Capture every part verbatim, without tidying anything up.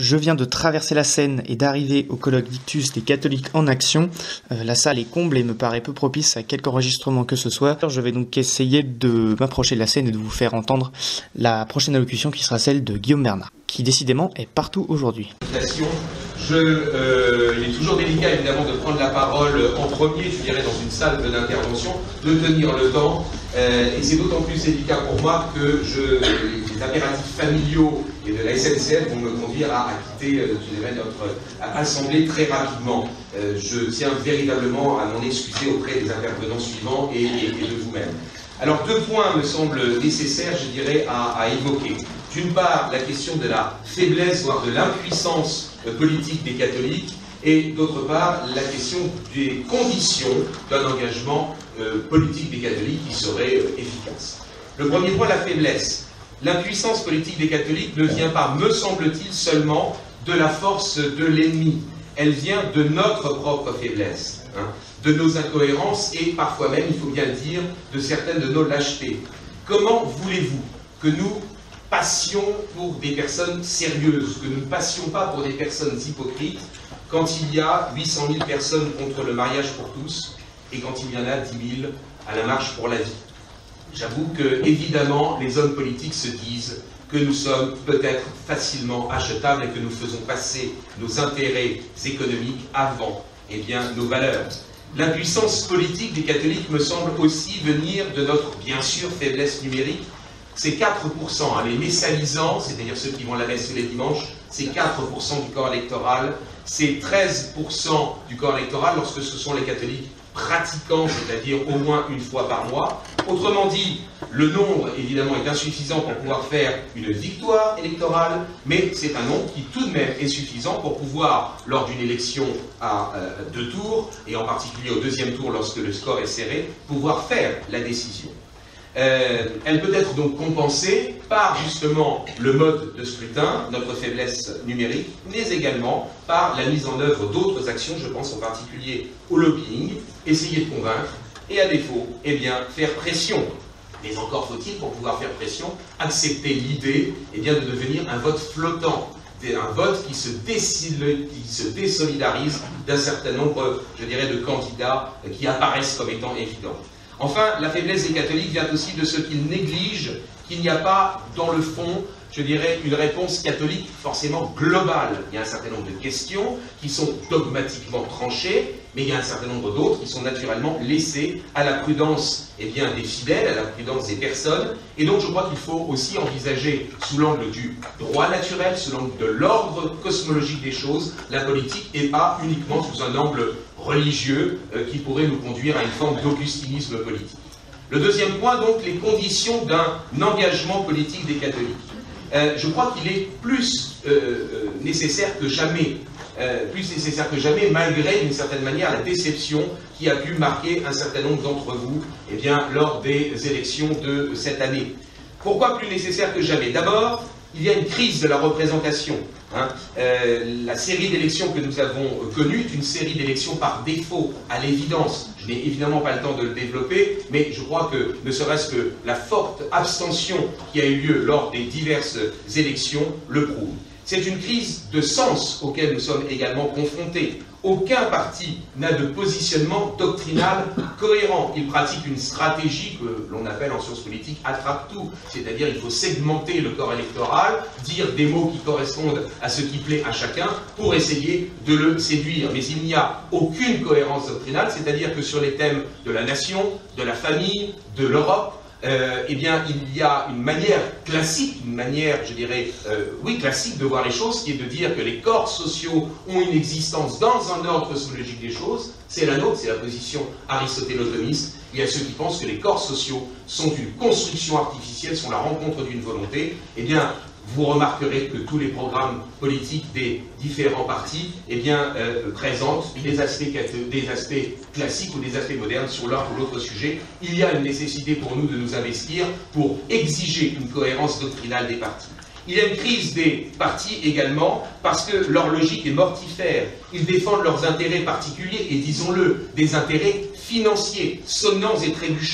Je viens de traverser la Seine et d'arriver au colloque d'ictus des catholiques en action. Euh, la salle est comble et me paraît peu propice à quelque enregistrement que ce soit. Je vais donc essayer de m'approcher de la scène et de vous faire entendre la prochaine allocution qui sera celle de Guillaume Bernard, qui décidément est partout aujourd'hui. Je, euh, il est toujours délicat évidemment de prendre la parole en premier, je dirais dans une salle d'intervention, de tenir le temps, euh, et c'est d'autant plus délicat pour moi que je, les impératifs familiaux et de la S N C F vont me conduire à, à quitter euh, je dirais, notre assemblée très rapidement. Euh, je tiens véritablement à m'en excuser auprès des intervenants suivants et, et, et de vous-même. Alors deux points me semblent nécessaires, je dirais, à, à évoquer. D'une part, la question de la faiblesse, voire de l'impuissance euh, politique des catholiques, et d'autre part, la question des conditions d'un engagement euh, politique des catholiques qui serait euh, efficace. Le premier point, la faiblesse. L'impuissance politique des catholiques ne vient pas, me semble-t-il, seulement de la force de l'ennemi. Elle vient de notre propre faiblesse, hein, de nos incohérences et parfois même, il faut bien le dire, de certaines de nos lâchetés. Comment voulez-vous que nous passions pour des personnes sérieuses, que nous ne passions pas pour des personnes hypocrites, quand il y a huit cent mille personnes contre le mariage pour tous, et quand il y en a dix mille à la marche pour la vie? J'avoue que, évidemment, les hommes politiques se disent que nous sommes peut-être facilement achetables et que nous faisons passer nos intérêts économiques avant, eh bien, nos valeurs. L'impuissance politique des catholiques me semble aussi venir de notre, bien sûr, faiblesse numérique. C'est quatre pour cent, hein, les messalisants, c'est-à-dire ceux qui vont à la messe tous les dimanches, c'est quatre pour cent du corps électoral, c'est treize pour cent du corps électoral lorsque ce sont les catholiques pratiquants, c'est-à-dire au moins une fois par mois. Autrement dit, le nombre, évidemment, est insuffisant pour pouvoir faire une victoire électorale, mais c'est un nombre qui, tout de même, est suffisant pour pouvoir, lors d'une élection à euh, deux tours, et en particulier au deuxième tour, lorsque le score est serré, pouvoir faire la décision. Euh, elle peut être donc compensée par justement le mode de scrutin, notre faiblesse numérique, mais également par la mise en œuvre d'autres actions, je pense en particulier au lobbying, essayer de convaincre, et à défaut, eh bien, faire pression. Mais encore faut-il, pour pouvoir faire pression, accepter l'idée eh bien, de devenir un vote flottant, un vote qui se, qui se désolidarise d'un certain nombre, je dirais, de candidats qui apparaissent comme étant évidents. Enfin, la faiblesse des catholiques vient aussi de ce qu'ils négligent qu'il n'y a pas, dans le fond, je dirais, une réponse catholique forcément globale. Il y a un certain nombre de questions qui sont dogmatiquement tranchées, mais il y a un certain nombre d'autres qui sont naturellement laissées à la prudence eh bien, des fidèles, à la prudence des personnes. Et donc je crois qu'il faut aussi envisager sous l'angle du droit naturel, sous l'angle de l'ordre cosmologique des choses, la politique, et pas uniquement sous un angle religieux euh, qui pourrait nous conduire à une forme d'augustinisme politique. Le deuxième point, donc, les conditions d'un engagement politique des catholiques. Euh, je crois qu'il est plus euh, euh, nécessaire que jamais, euh, plus nécessaire que jamais, malgré d'une certaine manière la déception qui a pu marquer un certain nombre d'entre vous eh bien, lors des élections de cette année. Pourquoi plus nécessaire que jamais? D'abord, il y a une crise de la représentation. Hein. Euh, la série d'élections que nous avons connues est une série d'élections par défaut, à l'évidence. Je n'ai évidemment pas le temps de le développer, mais je crois que, ne serait-ce que la forte abstention qui a eu lieu lors des diverses élections le prouve. C'est une crise de sens auquel nous sommes également confrontés. Aucun parti n'a de positionnement doctrinal cohérent. Il pratique une stratégie que l'on appelle en sciences politiques attrape-tout, c'est-à-dire il faut segmenter le corps électoral, dire des mots qui correspondent à ce qui plaît à chacun pour essayer de le séduire. Mais il n'y a aucune cohérence doctrinale, c'est-à-dire que sur les thèmes de la nation, de la famille, de l'Europe, Euh, eh bien, il y a une manière classique, une manière, je dirais, euh, oui, classique de voir les choses, qui est de dire que les corps sociaux ont une existence dans un ordre cosmologique des choses. C'est la nôtre, c'est la position aristotélo-thomiste. Il y a ceux qui pensent que les corps sociaux sont une construction artificielle, sont la rencontre d'une volonté. Eh bien, vous remarquerez que tous les programmes politiques des différents partis eh bien, euh, présentent des aspects, des aspects classiques ou des aspects modernes sur l'un ou l'autre sujet. Il y a une nécessité pour nous de nous investir pour exiger une cohérence doctrinale des partis. Il y a une crise des partis également parce que leur logique est mortifère. Ils défendent leurs intérêts particuliers et, disons-le, des intérêts financiers, sonnants et trébuchants,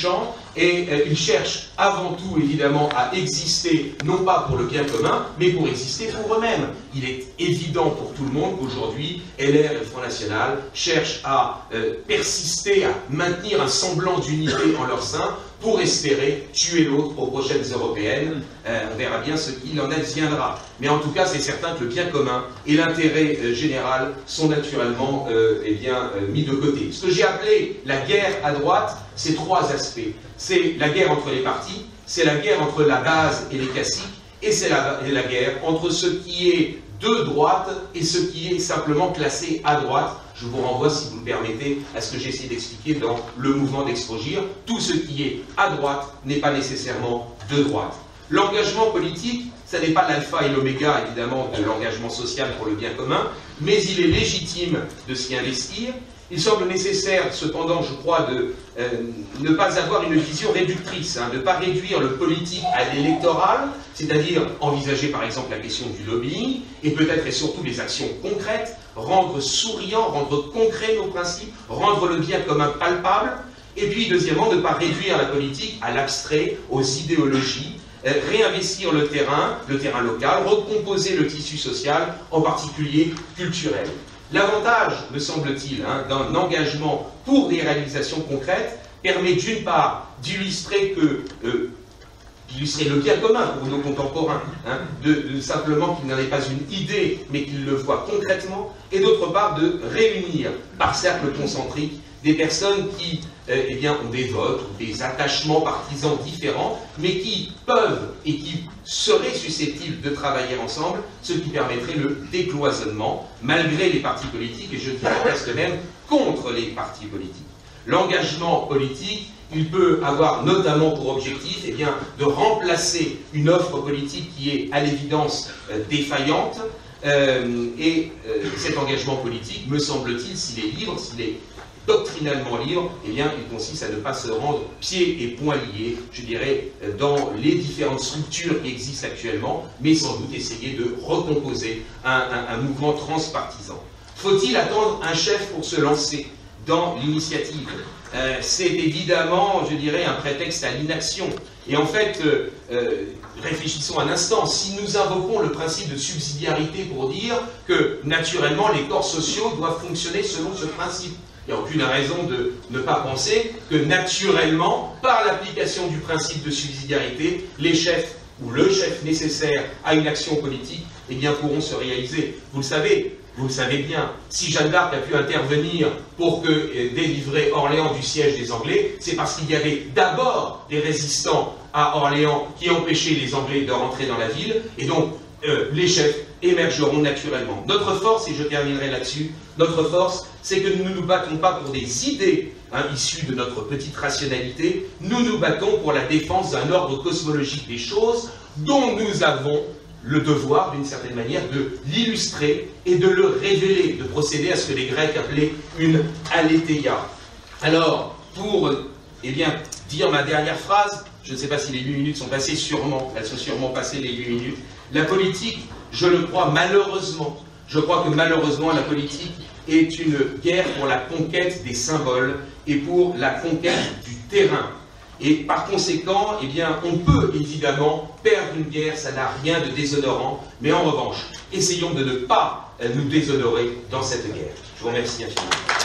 Et euh, il cherche avant tout, évidemment, à exister, non pas pour le bien commun, mais pour exister pour eux-mêmes. Il est évident pour tout le monde qu'aujourd'hui, L R et le Front National cherchent à euh, persister, à maintenir un semblant d'unité en leur sein, pour espérer tuer l'autre aux prochaines européennes. Euh, on verra bien ce qu'il en adviendra. Mais en tout cas, c'est certain que le bien commun et l'intérêt euh, général sont naturellement euh, eh bien, euh, mis de côté. Ce que j'ai appelé la guerre à droite, c'est trois aspects. C'est la guerre entre les partis, c'est la guerre entre la base et les caciques, et c'est la, la guerre entre ce qui est de droite et ce qui est simplement classé à droite. Je vous renvoie, si vous le permettez, à ce que j'ai essayé d'expliquer dans le mouvement d'Exprogir. Tout ce qui est à droite n'est pas nécessairement de droite. L'engagement politique, ça n'est pas l'alpha et l'oméga, évidemment, de l'engagement social pour le bien commun, mais il est légitime de s'y investir. Il semble nécessaire, cependant, je crois, de euh, ne pas avoir une vision réductrice, hein, de ne pas réduire le politique à l'électoral, c'est-à-dire envisager par exemple la question du lobbying, et peut-être et surtout les actions concrètes, rendre souriant, rendre concret nos principes, rendre le bien commun palpable, et puis deuxièmement, ne pas réduire la politique à l'abstrait, aux idéologies, euh, réinvestir le terrain, le terrain local, recomposer le tissu social, en particulier culturel. L'avantage, me semble-t-il, hein, d'un engagement pour des réalisations concrètes permet d'une part d'illustrer que euh, d'illustrer le bien commun pour nos contemporains, hein, de, de simplement qu'il n'en ait pas une idée, mais qu'ils le voient concrètement, et d'autre part de réunir par cercle concentrique des personnes qui euh, eh bien, ont des votes ou des attachements partisans différents, mais qui peuvent et qui seraient susceptibles de travailler ensemble, ce qui permettrait le décloisonnement, malgré les partis politiques, et je dirais presque même contre les partis politiques. L'engagement politique, il peut avoir notamment pour objectif eh bien, de remplacer une offre politique qui est à l'évidence euh, défaillante, euh, et euh, cet engagement politique, me semble-t-il, s'il est libre, s'il est doctrinalement libre, eh bien, il consiste à ne pas se rendre pieds et poings liés, je dirais, dans les différentes structures qui existent actuellement, mais sans doute essayer de recomposer un, un, un mouvement transpartisan. Faut-il attendre un chef pour se lancer dans l'initiative? euh, C'est évidemment, je dirais, un prétexte à l'inaction. Et en fait, euh, euh, réfléchissons un instant, si nous invoquons le principe de subsidiarité pour dire que, naturellement, les corps sociaux doivent fonctionner selon ce principe, il n'y a aucune raison de ne pas penser que naturellement, par l'application du principe de subsidiarité, les chefs ou le chef nécessaire à une action politique eh bien, pourront se réaliser. Vous le savez, vous le savez bien, si Jeanne d'Arc a pu intervenir pour que, euh, délivrer Orléans du siège des Anglais, c'est parce qu'il y avait d'abord des résistants à Orléans qui empêchaient les Anglais de rentrer dans la ville, et donc euh, les chefs émergeront naturellement. Notre force, et je terminerai là-dessus, notre force, c'est que nous ne nous battons pas pour des idées hein, issues de notre petite rationalité, nous nous battons pour la défense d'un ordre cosmologique des choses dont nous avons le devoir, d'une certaine manière, de l'illustrer et de le révéler, de procéder à ce que les Grecs appelaient une aletheia. Alors, pour eh bien, dire ma dernière phrase, je ne sais pas si les huit minutes sont passées, sûrement, elles sont sûrement passées les huit minutes, la politique, je le crois malheureusement, je crois que malheureusement la politique est une guerre pour la conquête des symboles et pour la conquête du terrain. Et par conséquent, eh bien, on peut évidemment perdre une guerre, ça n'a rien de déshonorant, mais en revanche, essayons de ne pas nous déshonorer dans cette guerre. Je vous remercie infiniment.